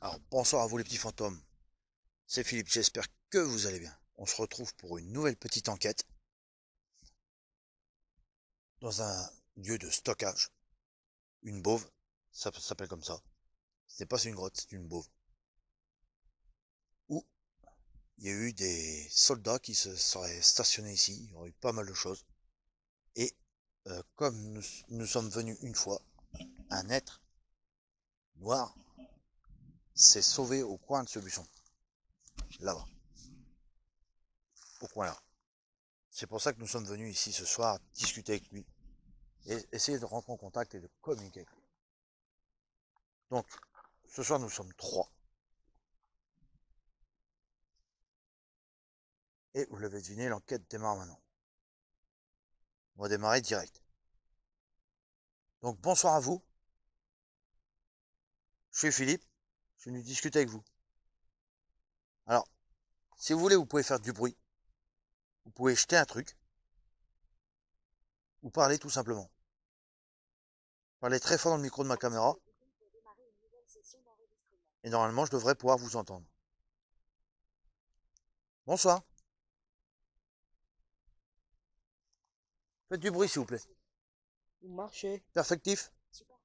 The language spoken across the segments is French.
Alors bonsoir à vous les petits fantômes, c'est Philippe, j'espère que vous allez bien. On se retrouve pour une nouvelle petite enquête dans un lieu de stockage, une bauve, ça s'appelle comme ça. C'est pas une grotte, c'est une bauve. Où il y a eu des soldats qui se seraient stationnés ici, il y aurait eu pas mal de choses. Et comme nous sommes venus une fois, un être noir s'est sauvé au coin de ce buisson, là-bas, au coin là. C'est pour ça que nous sommes venus ici ce soir discuter avec lui et essayer de rentrer en contact et de communiquer avec lui. Donc, ce soir nous sommes trois. Et vous l'avez deviné, l'enquête démarre maintenant. On va démarrer direct. Donc bonsoir à vous. Je suis Philippe. Je suis venu discuter avec vous. Alors, si vous voulez, vous pouvez faire du bruit. Vous pouvez jeter un truc. Ou parler tout simplement. Parlez très fort dans le micro de ma caméra. Et normalement, je devrais pouvoir vous entendre. Bonsoir. Faites du bruit, s'il vous plaît. Vous marchez. Perfectif.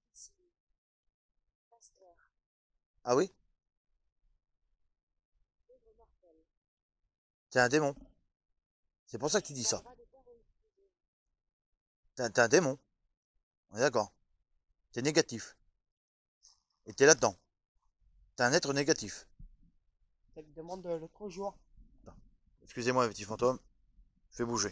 Ah oui? T'es un démon. C'est pour ça que tu dis ça. T'es un démon. On est d'accord. T'es négatif. Et t'es là-dedans. T'es un être négatif. Ça te demande de l'autre jour. Excusez-moi, petit fantôme. Je vais bouger.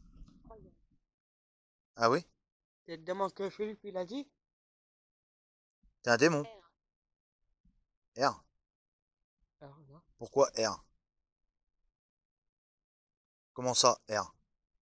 Ah oui? Ça te demande que Philippe il a dit. T'es un démon. R. Alors, non. Pourquoi R? Comment ça, R?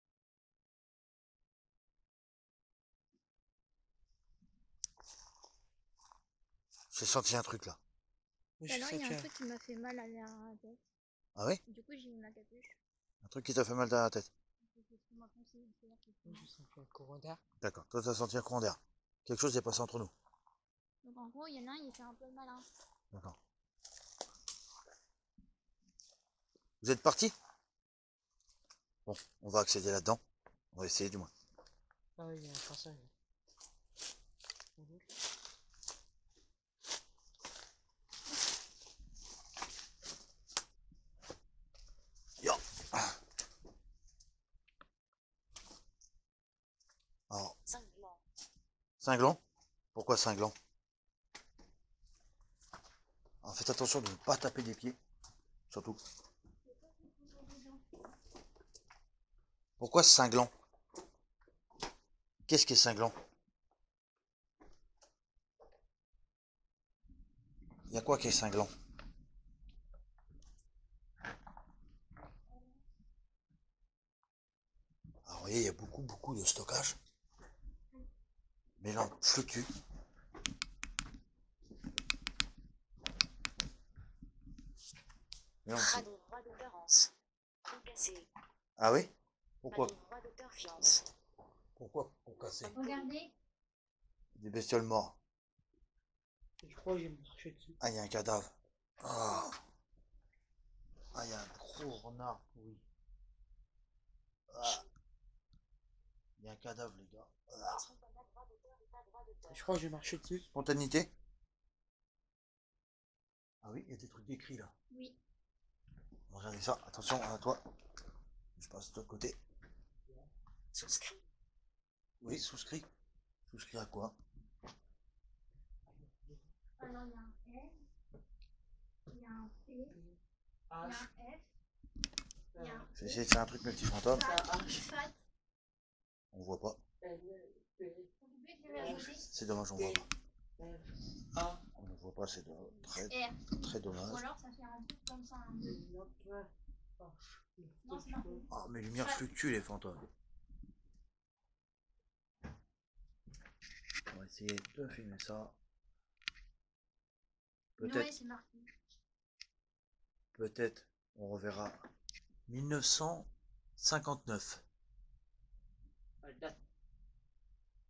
J'ai senti un truc là. Je Alors, sais il y a un que truc qui m'a fait mal à la tête. Ah oui? Du coup, j'ai mis ma capuche. Un truc qui t'a fait mal dans la tête. C'est ce qu'on m'a conseillé de faire, je sens que le courant d'air. D'accord. Toi, t'as senti un courant d'air. Quelque chose est passé entre nous. Donc, en gros, il y en a un, il fait un peu le malin. D'accord. Vous êtes parti? Bon, on va accéder là-dedans. On va essayer du moins. Ah oui, il y a un passage. Yo. Alors, cinglant. Pourquoi cinglant? Alors, faites attention de ne pas taper des pieds. Surtout. Pourquoi cinglant? Qu'est-ce qui est cinglant? Il y a quoi qui est cinglant? Alors, vous voyez, il y a beaucoup de stockage. Mais là, on fluctue. Mais on... Ah oui? Pourquoi? Pourquoi pour casser? Regardez. Des bestioles mortes. Je crois que j'ai marché dessus. Ah, il y a un cadavre. Ah, il y a un gros renard pourri. Ah, il y a un cadavre, les gars. Ah. Je crois que j'ai marché dessus. Spontanéité? Ah oui, il y a des trucs écrits là. Oui. Regardez ça, attention à toi. Je passe de l'autre côté. Souscrit. Oui, souscrit. Souscrit à quoi? Alors, il y a un L, il y a un P, il y a un F, il y a un Je vais essayer de faire un truc, mes petits fantômes. FAT. On voit pas. C'est dommage, on voit pas. On ne voit pas, c'est très Ou dommage. alors, ça fait un truc comme ça. Non, c'est marqué. Oh, mes lumières fluctuent, les fantômes. On va essayer de filmer ça. Ouais, c'est marqué. Peut-être on reverra 1959.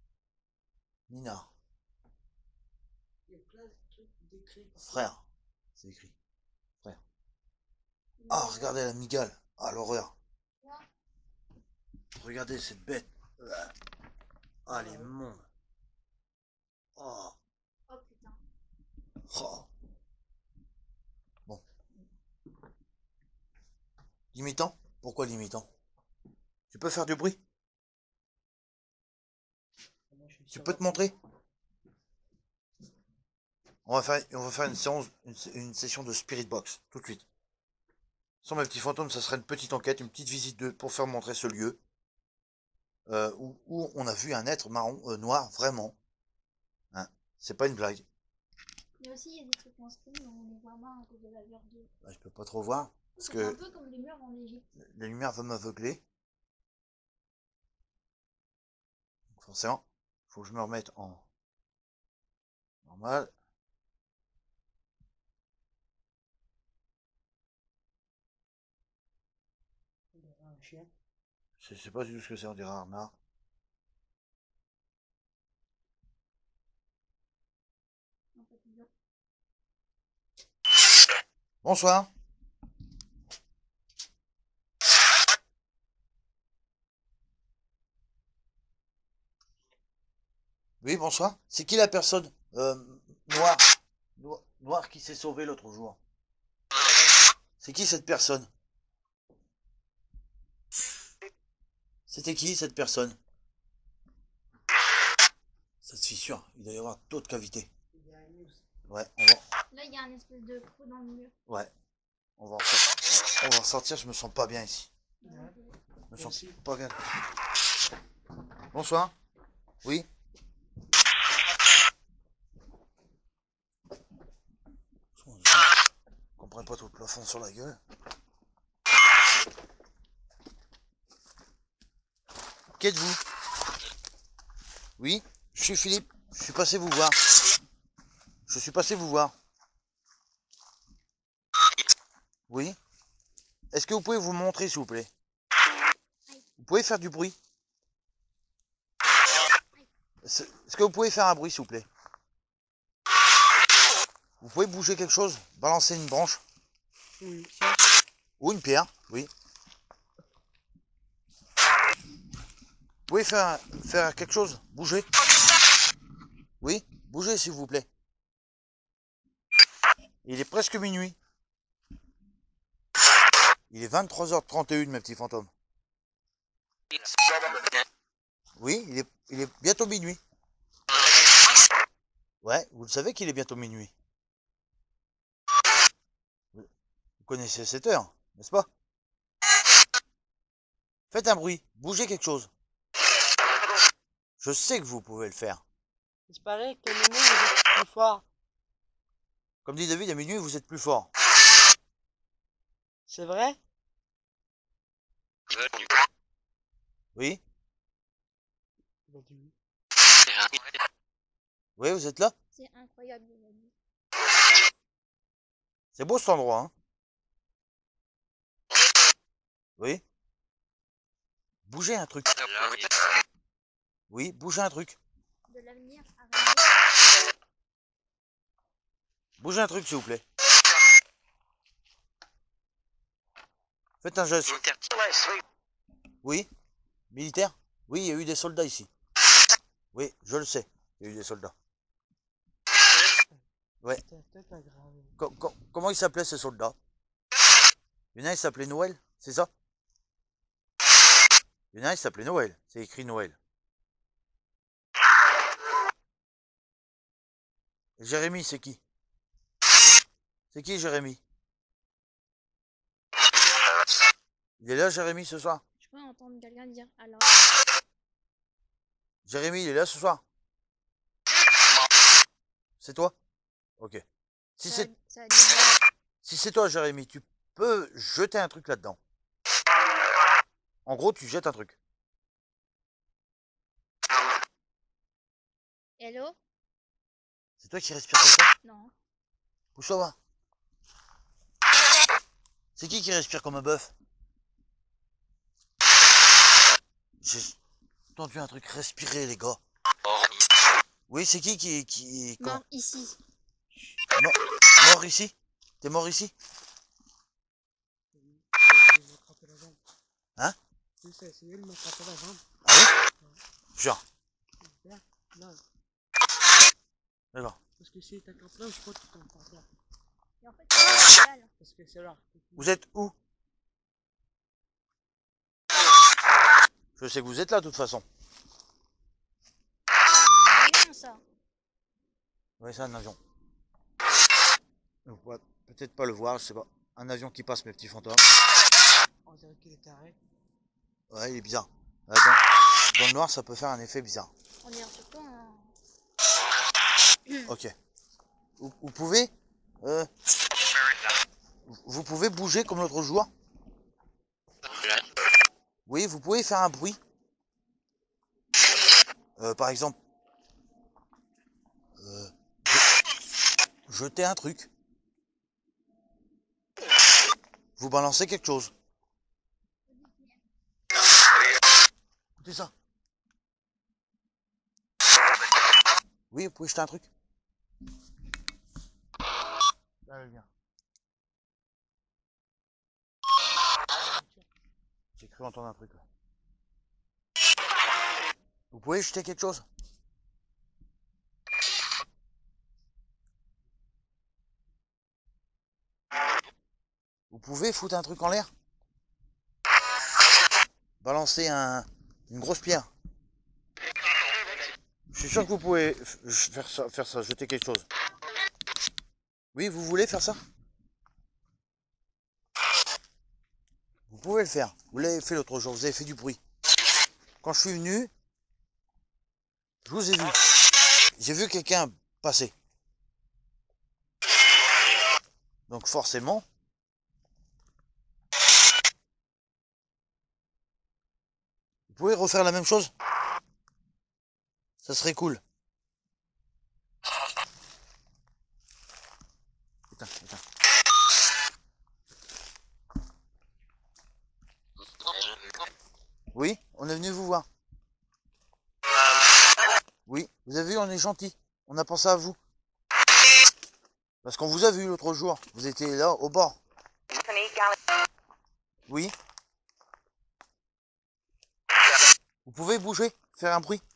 Nina. Il y a plein de trucs décrits. Frère. C'est écrit. Frère. Ah, regardez la migale. Ah, l'horreur. Regardez cette bête. Ah, les mondes. Oh. Oh putain. Oh. Bon. Limitant? Pourquoi limitant? Tu peux faire du bruit? Moi, je suis Tu sûr peux te montrer? On va faire une session de Spirit Box, tout de suite. Sans mes petits fantômes, ça serait une petite enquête, une petite visite pour faire montrer ce lieu. Où on a vu un être noir, vraiment. Hein, c'est pas une blague. Mais aussi, il y a des trucs en stream où on les voit moins à cause de la lueur de. Bah, je peux pas trop voir, parce C'est que un peu comme les murs en Égypte. la lumière va m'aveugler. Donc forcément, faut que je me remette en normal. un chien. Je sais pas du tout ce que c'est, on dirait un renard. Un papillon. Bonsoir. Oui, bonsoir. C'est qui la personne noire noire qui s'est sauvée l'autre jour? C'est qui cette personne? C'était qui cette personne? Ça se fissure, il doit y avoir d'autres cavités. Il y a une mousse. Ouais, Là, il y a un espèce de trou dans le mur. ouais, on va ressortir, je me sens pas bien ici. Ouais. Je me sens Merci. pas bien. Bonsoir. Oui. Je comprends pas tout le plafond sur la gueule. Qui êtes-vous? Oui, je suis Philippe. Je suis passé vous voir. Je suis passé vous voir. Oui. Est-ce que vous pouvez vous montrer, s'il vous plaît? Vous pouvez faire du bruit? Est-ce que vous pouvez faire un bruit, s'il vous plaît? Vous pouvez bouger quelque chose? Balancer une branche? Oui. Ou une pierre? Oui. Vous pouvez faire quelque chose? Bouger? Oui, bougez, s'il vous plaît. Il est presque minuit. Il est 23h31, mes petits fantômes. Oui, il est bientôt minuit. Ouais, vous le savez qu'il est bientôt minuit. Vous connaissez cette heure, n'est-ce pas? Faites un bruit, bougez quelque chose. Je sais que vous pouvez le faire. Il paraît que le nez est plus fort. Comme dit David, à minuit, vous êtes plus fort. C'est vrai? Oui? Il a dit oui. Oui, vous êtes là? C'est incroyable, il a dit. C'est beau cet endroit, hein? Oui? Bougez un truc. Oui, bougez un truc. De l'avenir à venir. Bougez un truc, s'il vous plaît. Faites un geste. Oui? Militaire? Oui, il y a eu des soldats ici. Oui, je le sais. Il y a eu des soldats. Ouais. C'était peut-être aggravé. Comment ils s'appelaient ces soldats? Il y en a, il s'appelait Noël, c'est ça? Il y en a, il s'appelait Noël. C'est écrit Noël. Et Jérémy, c'est qui? C'est qui Jérémy? Il est là, Jérémy, ce soir? Je peux entendre quelqu'un dire alors. Jérémy, il est là ce soir? C'est toi? Ok. Si Ça, c'est ça a dit si c'est toi, Jérémy, tu peux jeter un truc là-dedans. En gros, tu jettes un truc. hello? C'est toi qui respires comme ça? Non. Où ça va? C'est qui respire comme un bœuf? J'ai entendu un truc respirer, les gars. Oui, c'est qui Non, ici. mort ici? T'es mort ici? Oui, ça a essayé de m'attraper la jambe. Hein? Oui, ça a essayé de m'attraper la jambe. Ah oui? Genre, Là, là. d'accord. Parce que si t'as qu'un plein, je crois que tu t'en par terre. Et en fait, c'est légal. Parce que c'est là. Vous êtes où? Je sais que vous êtes là de toute façon. C'est un avion, ça. Oui, c'est un avion. On va peut-être pas le voir, je sais pas. Un avion qui passe, mes petits fantômes. On dirait qu'il est carré. Ouais, il est bizarre. Dans le noir, ça peut faire un effet bizarre. On dirait surtout un... Ok. Vous pouvez... vous pouvez bouger comme l'autre jour? Oui, vous pouvez faire un bruit. Par exemple... jeter un truc. Vous balancez quelque chose. Écoutez ça. Oui, vous pouvez jeter un truc. Là, elle vient. J'ai cru entendre un truc. Là. Vous pouvez jeter quelque chose. Vous pouvez foutre un truc en l'air. Balancer une grosse pierre. Je suis sûr que vous pouvez faire ça, jeter quelque chose. Oui, vous voulez faire ça? Vous pouvez le faire. Vous l'avez fait l'autre jour, vous avez fait du bruit. Quand je suis venu, je vous ai vu. J'ai vu quelqu'un passer. Donc forcément, vous pouvez refaire la même chose? Ça serait cool. Putain, putain. Oui, on est venu vous voir. Oui, vous avez vu, on est gentil. On a pensé à vous. Parce qu'on vous a vu l'autre jour. Vous étiez là, au bord. Oui. Vous pouvez bouger, faire un bruit.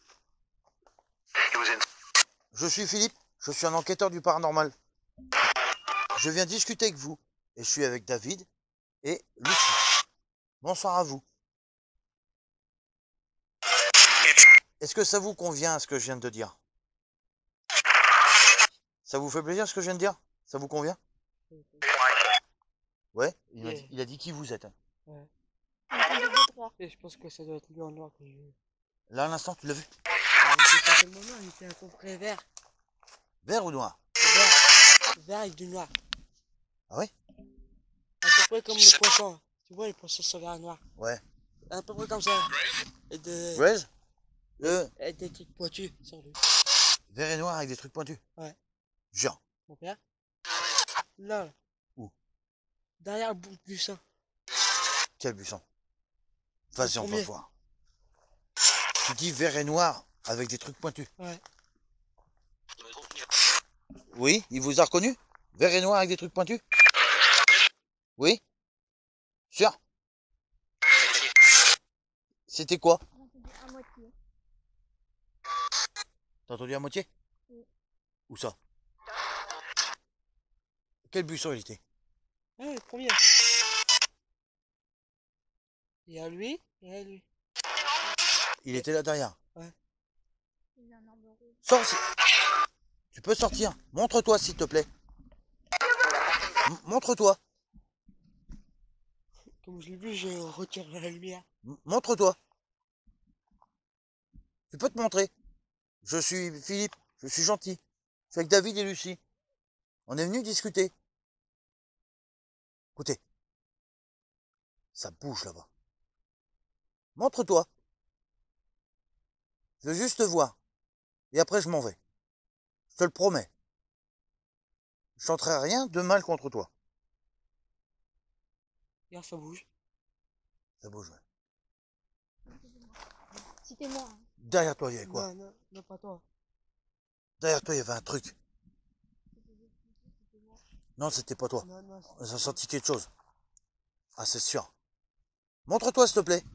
Je suis Philippe, je suis un enquêteur du paranormal. Je viens discuter avec vous. Et je suis avec David et Lucie. Bonsoir à vous. Est-ce que ça vous convient ce que je viens de dire? Ça vous fait plaisir ce que je viens de dire? Ça vous convient? Ouais, il a dit qui vous êtes. Ouais. Et Et je pense que ça doit être lui en noir que j'ai vu. Là, à l'instant, tu l'as vu? Il était pas tellement noir, il était à peu près vert. Vert ou noir? Vert. Vert avec du noir. Ah ouais? À peu près comme le poisson. Tu vois, les poissons sont verts et noirs. Ouais. À peu près comme ça. Et, Graze? et des trucs pointus sur lui. Vert et noir avec des trucs pointus? Ouais. Genre. Mon père? Là. Où? Derrière le bout du buisson. Quel buisson? Vas-y, on va premier. voir. Tu dis vert et noir avec des trucs pointus? Ouais. Oui, il vous a reconnu? Vert et noir avec des trucs pointus? Oui? Sûr? C'était quoi? J'ai entendu à moitié. T'as entendu à moitié? Oui. Où ça? Quel buisson il était? Ouais, le premier. Il y a lui, et il y a lui. Il était là derrière. Il y a un arbre rouge. Sors. Tu peux sortir. Montre-toi s'il te plaît. Montre-toi. Comme je l'ai vu, je retire la lumière. Montre-toi. Tu peux te montrer. Je suis Philippe. Je suis gentil. Je suis avec David et Lucie. On est venu discuter. Écoutez. Ça bouge là-bas. Montre-toi. Je veux juste te voir. Et après, je m'en vais. Je te le promets. Je tenterai rien de mal contre toi. Regarde, ça bouge. Ça bouge, ouais. Citez-moi. Hein. Derrière toi, il y avait quoi? Non, non, non, pas toi. Derrière toi, il y avait un truc. Non, c'était pas toi. Non, non. On a senti quelque chose. Ah, c'est sûr. Montre-toi, s'il te plaît.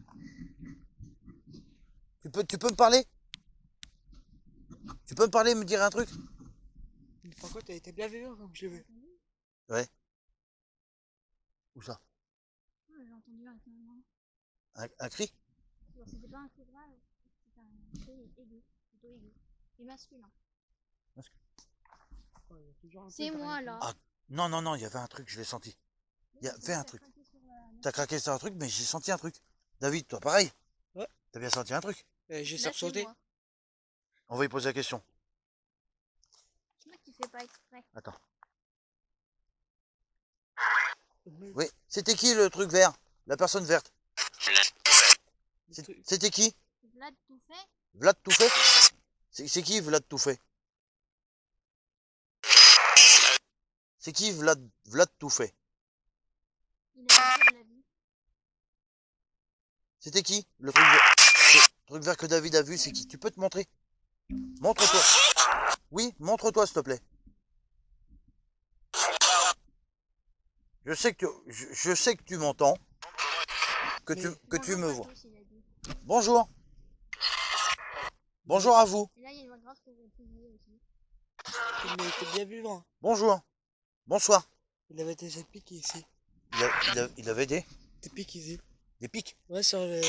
Tu peux me parler? Tu peux me parler, me dire un truc? Mais par contre, elle était bien vivante comme je l'ai vu. Ouais. Où ça? Ouais, j'ai entendu un cri. Un cri? Bon, c'était pas un cri grave, c'était un cri aigu, plutôt aigu. Et masculin. Ouais, il y a toujours un peu C'est de moi rien. là. Ah, non, non, non, il y avait un truc, je l'ai senti. Il y avait un truc. T'as craqué sur un truc, mais j'ai senti un truc. David, toi, pareil? Ouais. T'as bien senti un truc? J'ai Là, c'est sursauté. moi. On va y poser la question. C'est moi qui fais pas exprès. Attends. Le Oui, c'était qui le truc vert? La personne verte? truc- C'était qui? Vlad tout fait. Vlad tout fait? C'est qui Vlad tout fait? C'est qui Vlad tout fait? Il a dit la vie. C'était qui le truc vert? Le truc vert que David a vu, c'est qui? Tu peux te montrer? Montre-toi. Oui, montre-toi, s'il te plaît. Je sais que tu m'entends, que tu me vois. Tous, il a dit. Bonjour. Bonjour à vous. Et là, il y a une grâce que vous utilisez aussi. Il était bien vivant. Bonjour. Bonsoir. Il avait des pics ici. Il avait Des pics ici. des pics. Ouais,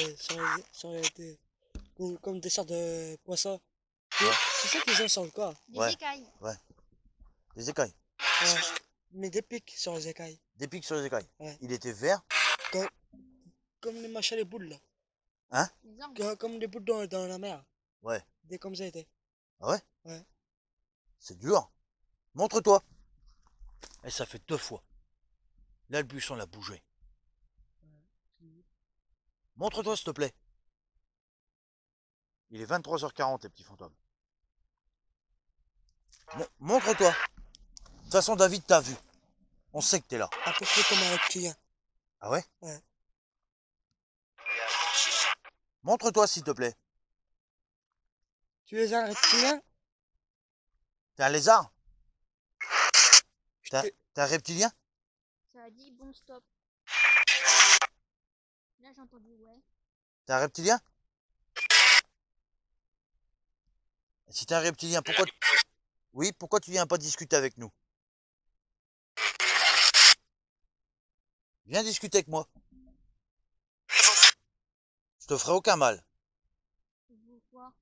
comme des sortes de poissons. Ouais. C'est ça qu'ils ont sur le corps. Des Ouais. écailles. Des écailles. Ouais. Mais des pics sur les écailles. Des pics sur les écailles. Ouais. Il était vert. Comme les machins, les boules là. Hein? Les arbres. Comme les boules dans la mer. Ouais. Des comme ça étaient. Ah ouais? Ouais. C'est dur. Montre-toi. Et ça fait 2 fois. Là, le buisson l'a bougé. Montre-toi, s'il te plaît. Il est 23h40, les petits fantômes. Montre-toi. De toute façon, David t'a vu. On sait que t'es là. À peu près comme un reptilien. Ah ouais? Ouais. Montre-toi, s'il te plaît. Tu es un reptilien? T'es un lézard? t'ai- T'es un reptilien? Ça a dit bon stop. Là, j'ai entendu ouais. T'es un reptilien? Et si t'es un reptilien, pourquoi... Oui, pourquoi tu viens pas discuter avec nous? Viens discuter avec moi. Je te ferai aucun mal. Vous quoi?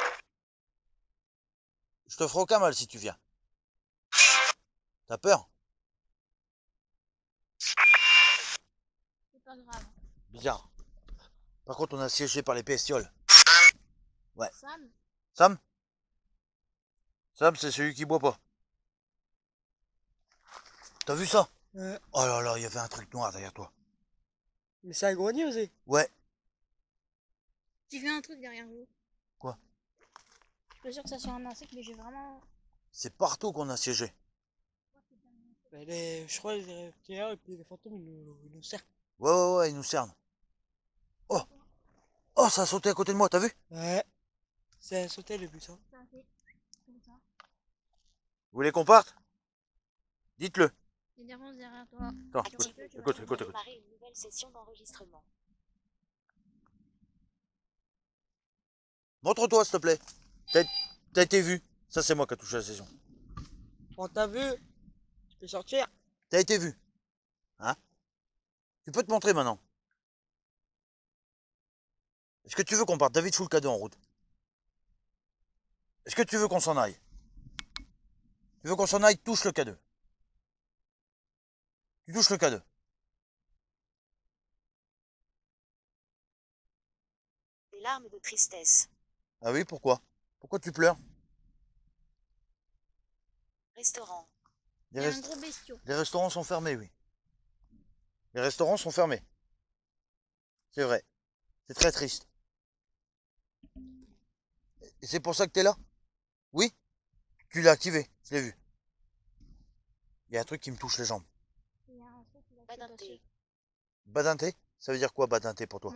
Je te ferai aucun mal si tu viens. T'as peur? C'est pas grave. Bizarre. Par contre, on a siégé par les bestioles. Ouais. Sam, Sam? Sam, c'est celui qui boit pas. T'as vu ça? Ouais. Oh là là, il y avait un truc noir derrière toi. Mais c'est un grenier aussi. Ouais. j'ai vu un truc derrière vous. Quoi? Je suis pas sûr que ça soit un insecte, mais j'ai vraiment. C'est partout qu'on a siégé. Je crois les reptiliens et puis les fantômes ils nous servent. Ouais, ils nous cernent. Oh! Oh, ça a sauté à côté de moi, t'as vu? Ouais. C'est sauté le buisson. Ça a fait comme ça. Vous voulez qu'on parte? Dites-le. Il y a des ronces derrière toi. Attends, Attention, écoute. Démarrer une nouvelle session d'enregistrement. Montre-toi, s'il te plaît. T'as été vu. Ça, c'est moi qui a touché la saison. On t'a vu? Tu peux sortir? T'as été vu. Hein? Tu peux te montrer maintenant. Est-ce que tu veux qu'on parte? David fout le cadeau en route. Est-ce que tu veux qu'on s'en aille? Tu veux qu'on s'en aille? Touche le cadeau. Tu touches le cadeau. Des larmes de tristesse. Ah oui, pourquoi? Pourquoi tu pleures? Restaurant. Il y a un gros bestiau. Les restaurants sont fermés, oui. Les restaurants sont fermés. C'est vrai. C'est très triste. Et c'est pour ça que t'es là? Oui? Tu l'as activé, je l'ai vu. Il y a un truc qui me touche les jambes. Il y a un truc qui va Pas se d'un passer. thé. Badinté? Ça veut dire quoi, badinté, pour toi?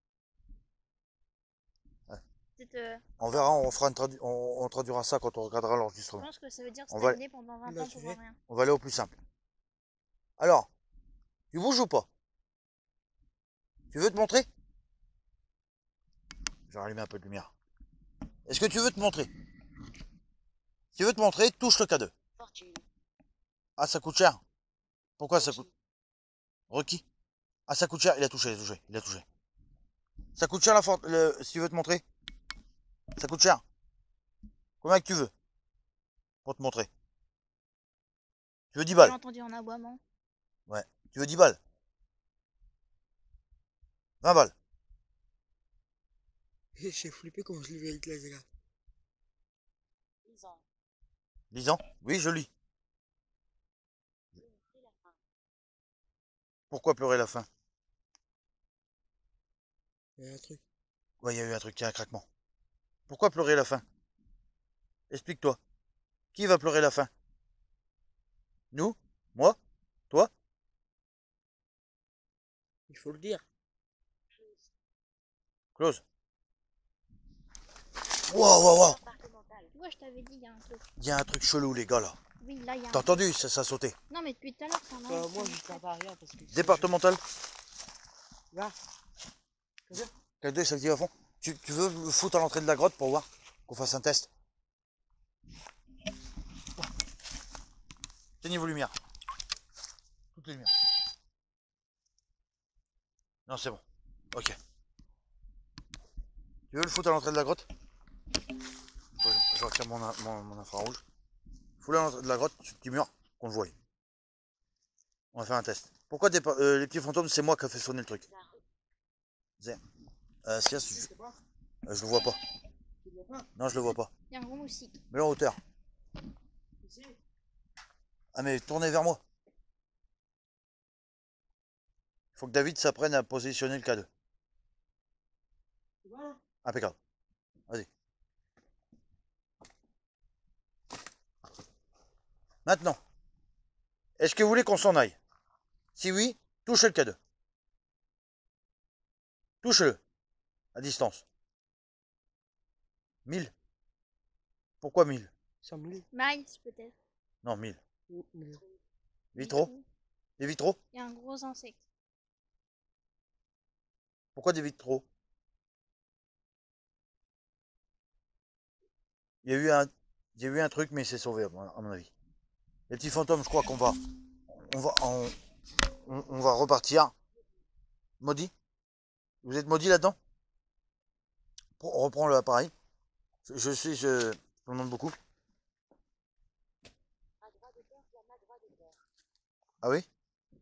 C'est, On verra, on traduira ça quand on regardera je l'enregistrement. pense que ça veut dire On va- stagner pendant 20 Là, ans tu pour fais. voir rien. On va aller au plus simple. Alors, tu bouges ou pas? Tu veux te montrer? Je vais rallumer un peu de lumière. Est-ce que tu veux te montrer? Si tu veux te montrer, touche le K2. Fortune. Ah, ça coûte cher. Pourquoi ça coûte? Requis. Ah, ça coûte cher. Il a touché, il a touché, il a touché. Ça coûte cher si tu veux te montrer? Ça coûte cher. Combien que tu veux? Pour te montrer. Tu veux 10 J'ai balles? entendu un aboiement. Ouais. Tu veux 10 balles? 20 balles? J'ai flippé quand je l'ai vu avec la gars. Lisant. Lisant? Oui, je lis. Limiter la faim. Pourquoi pleurer la faim? Il y a un truc. Ouais, il y a eu un truc, il y a un craquement. Pourquoi pleurer la faim? Explique-toi. Qui va pleurer la faim? Nous? Moi? Toi? Il faut le dire. Close. Close. Wow, wow, wow. Départemental. Tu vois, je t'avais dit, il y a un truc. Il y a un truc chelou, les gars, là. Oui, là, il y a T'as un entendu? Ça a sauté. Non, mais depuis tout à l'heure, ça Moi, je ne sers pas à rien parce que. Départemental? Là. K2, ça se dit à fond. Tu veux me foutre à l'entrée de la grotte pour voir? Qu'on fasse un test? C'est niveau lumière. Toutes les lumières. Non, c'est bon. Ok. Tu veux le foutre à l'entrée de la grotte? Je retire mon infrarouge. Fous-le à l'entrée de la grotte, sur le petit mur, qu'on le voie. On va faire un test. Pourquoi les petits fantômes, c'est moi qui a fait sonner le truc? Je le vois pas. Tu le vois pas? Non, je le vois pas. Il y a un gros moustique. Mets-le en hauteur. Ici. Ah, mais tournez vers moi. Il faut que David s'apprenne à positionner le K2. Tu vois là? Impeccable. Vas-y. Maintenant, est-ce que vous voulez qu'on s'en aille? Si oui, touchez le K2. Touche-le. À distance. 1000. Pourquoi 1000? 100 000. Miles, peut-être. Non, 1000. Mais Vitraux? Des vitraux? Il y a un gros insecte. Pourquoi des vitraux? Il y a eu un truc, mais c'est sauvé, à mon avis. Les petits fantômes, je crois qu'on va, on va repartir. Maudit? Vous êtes maudit là-dedans? On reprend l'appareil. Je me demande beaucoup. À droit de terre, flamme à droit de terre. Ah oui?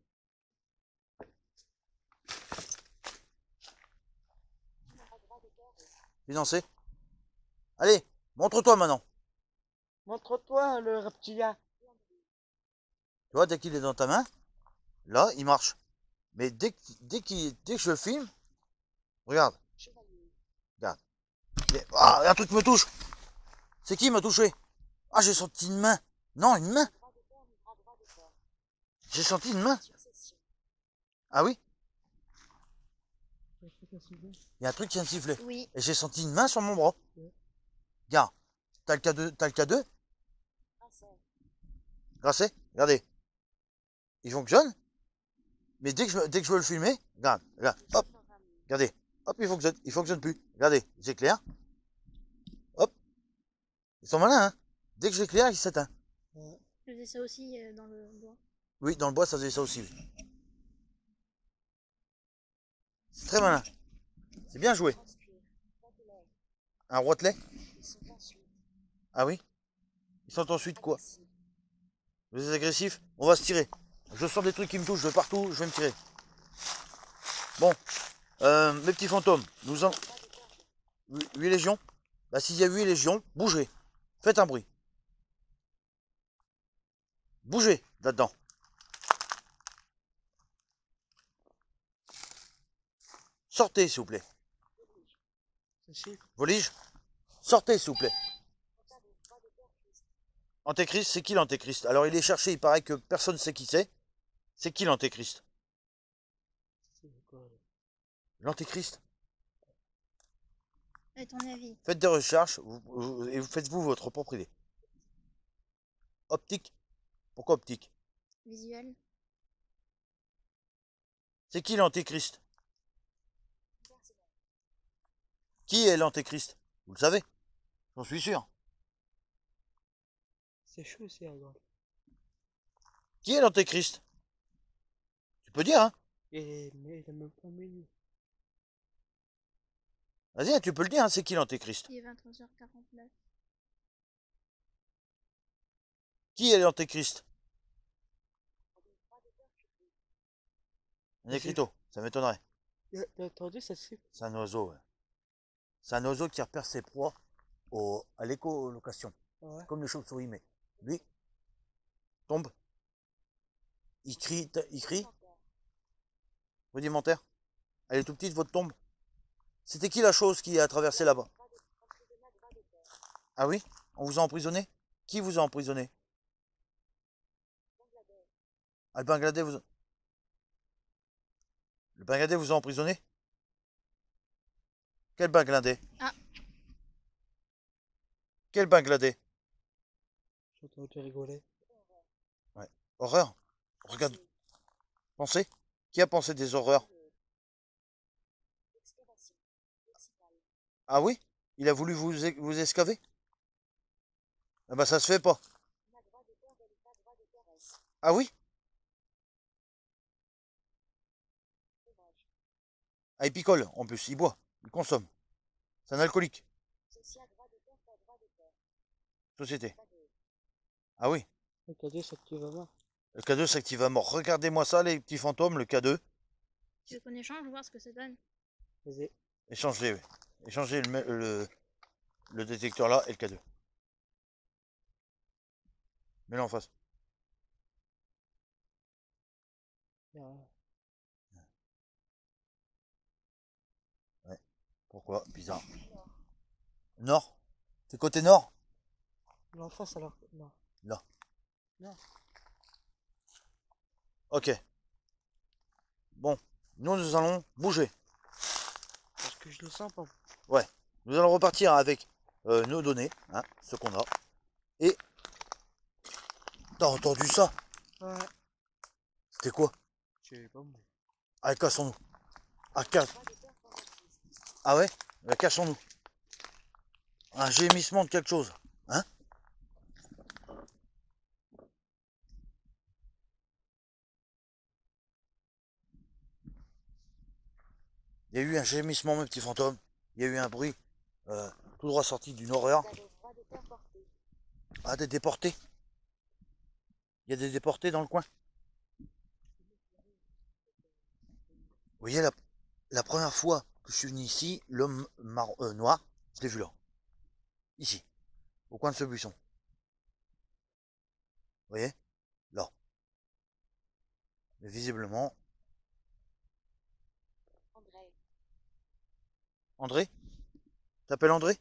À droit de terre. Financé? Allez, montre-toi maintenant. montre-toi le reptilien. Tu vois, dès qu'il est dans ta main, là, il marche. Mais dès que je le filme, regarde, Chevalier. regarde. Ah, un truc me touche. C'est qui m'a touché? Ah, j'ai senti une main. Non, une main. Droit de terre, à droit de terre. J'ai senti une main. Succession. Ah oui? Il y a un truc à soulever. Il y a un truc qui vient de siffler. Oui. Et j'ai senti une main sur mon bras. Ouais. Regarde. T'as le K2? Tracé. Grâce. Regardez. Il fonctionne. Mais dès que je veux le filmer, regarde, hop, regardez. Hop, il fonctionne plus. Regardez, j'éclaire. Hop. Ils sont malins, hein. Dès que j'éclaire, il s'éteint. Ouais. Je faisais ça aussi dans le bois. Oui, dans le bois, ça faisait ça aussi. C'est très malin. C'est bien joué. Transcuire. Rotelet. Un roitelet? Ils sont ensuite. Ah oui? Ils sont ensuite quoi? Agressifs. Vous êtes agressifs? On va se tirer. Je sens des trucs qui me touchent de partout, je vais me tirer. Bon, mes petits fantômes, nous en... Droit de terre. 8 légions? Bah s'il y a 8 légions, bougez. Faites un bruit. Bougez là-dedans. Sortez, s'il vous plaît. Ça chiffre. Volige, sortez, s'il vous plaît. Comptable. Droit de terre. Christ. Antéchrist, c'est qui l'antéchrist? Alors il est cherché, il paraît que personne ne sait qui c'est. C'est qui l'antéchrist? C'est quoi là? L'antéchrist? À ton avis? Faites des recherches et faites-vous votre propre idée. Optique? Pourquoi optique? Visuel? C'est qui l'antéchrist? personnel, Qui est l'antéchrist? Vous le savez? J'en suis sûr. C'est chaud aussi, alors. Qui est l'antéchrist? Tu peux dire, hein? Mais il a même pas menu. Vas-y, tu peux le dire, hein, c'est qui l'antéchrist? Il est 23h49. Qui est l'antéchrist? pas de peur, je prie. Un écriteau, ça m'étonnerait. T'as entendu ça se fait? C'est un oiseau, ouais. C'est un oiseau qui repère ses proies à l'écolocation. Ouais. Comme les chauves-souris, mais lui, tombe, il crie, Menteur, rudimentaire. Elle est tout petite, votre tombe. C'était qui la chose qui a traversé là-bas? emprisonnat droit de terre, Ah oui? On vous a emprisonné? Qui vous a emprisonné? Bangladesh, Ah, le Bangladais vous a emprisonné? Quel Bangladais? Ah. Quel Bangladais? J'ai entendu rigoler. Horreur? Regarde, pensez. Qui a pensé des horreurs? excavation, lexicale, Ah oui? Il a voulu vous escaver? Ah bah ça se fait pas. na droit de terre, delta droit de terre, S, Ah oui? sauvage, Ah, il picole en plus, il boit, il consomme. C'est un alcoolique. social droit de terre, pas droit de terre, Société. cadeau, Ah oui? Le cadeau, c'est que tu vas voir. Le K2 s'active à mort. Regardez-moi ça, les petits fantômes, le K2. Tu veux qu'on échange, voir ce que ça donne? Vas-y. Échangez, oui. Échangez le détecteur là et le K2. Mets-le en face. Ouais. Pourquoi? Bizarre. Nord? C'est côté nord? En face, alors. Non. Là. Non. Ok. Bon, nous allons bouger. Parce que je le sens pas. Ouais. Nous allons repartir avec nos données, hein, ce qu'on a. Et... T'as entendu ça? Ouais. C'était quoi? Je sais pas moi. Allez, cassons-nous. Ah, casse. droit de terre, pas baptiste, Ah ouais? Cassons-nous. Un gémissement de quelque chose. Hein? Il y a eu un gémissement, mes petits fantômes. Il y a eu un bruit tout droit sorti d'une horreur. cadeau, droit de terre, porté, Ah, des déportés. Il y a des déportés dans le coin. Vous voyez, la première fois que je suis venu ici, l'homme noir, je l'ai vu là. Ici. Au coin de ce buisson. Vous voyez? Là. Mais visiblement, André, André? T'appelles André?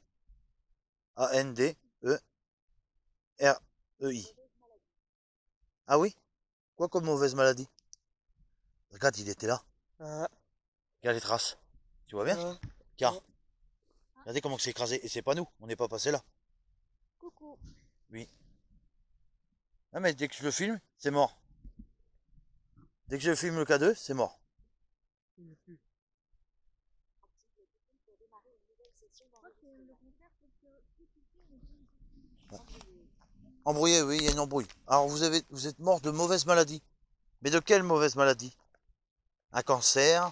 A-N-D-E-R-E-I. mauvaise maladie, Ah oui? Quoi comme mauvaise maladie? Regarde, il était là. Ah. Regarde les traces. Tu vois bien? Ah. Car, regardez comment c'est écrasé. Et c'est pas nous, on n'est pas passé là. Coucou. Oui. Ah mais dès que je le filme, c'est mort. Dès que je filme le K2, c'est mort. active le bouton pour démarrer une nouvelle session d'enregistrement, embrouillé, Embrouillé, oui, il y a une embrouille. Alors vous êtes mort de mauvaise maladie. Mais de quelle mauvaise maladie? Un cancer,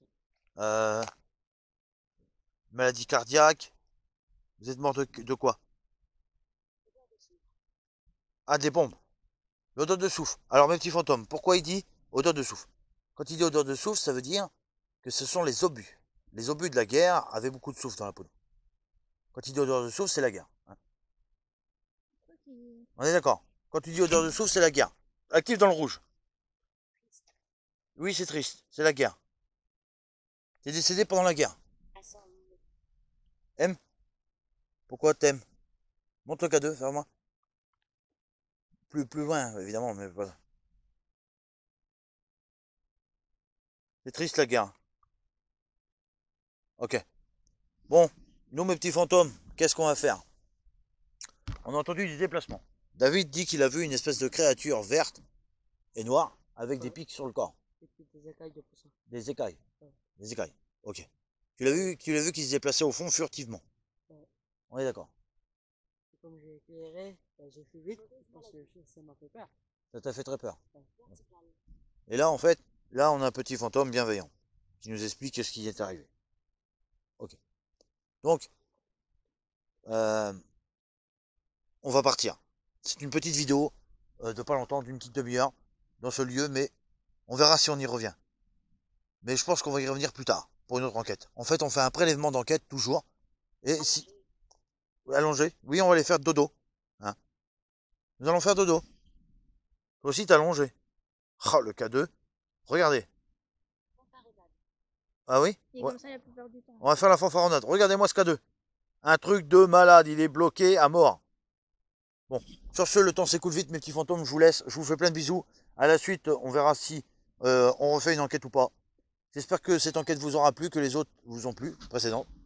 maladie cardiaque. Vous êtes mort de quoi? odeur de soufre, Ah, des bombes. L'odeur de soufre. Alors mes petits fantômes, pourquoi il dit odeur de soufre? Quand il dit odeur de soufre, ça veut dire que ce sont les obus. Les obus de la guerre avaient beaucoup de soufre dans la peau. Quand il dit odeur de soufre, c'est la guerre. Hein. Pourquoi qu'il- On est d'accord? Quand tu dis odeur de soufre, c'est la guerre. Actif dans le rouge. triste, Oui, c'est triste, c'est la guerre. T'es décédé pendant la guerre. assemble, Pourquoi t'aimes? Monte le K2, vers moi. Plus loin, évidemment, mais voilà. C'est triste la guerre. Ok. Bon, nous mes petits fantômes, qu'est-ce qu'on va faire? On a entendu des déplacements. David dit qu'il a vu une espèce de créature verte et noire avec des pics sur le corps. Et puis des écailles de poisson. Des écailles. Ouais. Des écailles. Ok. Tu l'as vu qu'il se déplaçait au fond furtivement. Ouais. On est d'accord. Et comme j'ai éclairé, ben, j'ai fait vite parce que ça m'a fait peur. Ça t'a fait très peur. Ouais. Et là, en fait, là, on a un petit fantôme bienveillant qui nous explique ce qui est arrivé. Ok. Donc, on va partir. C'est une petite vidéo de pas longtemps, d'une petite demi-heure dans ce lieu, mais on verra si on y revient. Mais je pense qu'on va y revenir plus tard pour une autre enquête. En fait, on fait un prélèvement d'enquête toujours. Et si allongé, oui, on va les faire dodo. Hein. Nous allons faire dodo. Toi aussi, t'as allongé. Ah, le K2. Regardez. Ah oui? Et Ouais. comme ça, il a plus peur du temps. On va faire la fanfaronnade. Regardez-moi ce K2. Un truc de malade, il est bloqué à mort. Bon, sur ce, le temps s'écoule vite, mes petits fantômes, je vous laisse. Je vous fais plein de bisous. À la suite, on verra si on refait une enquête ou pas. J'espère que cette enquête vous aura plu, que les autres vous ont plu, précédentes.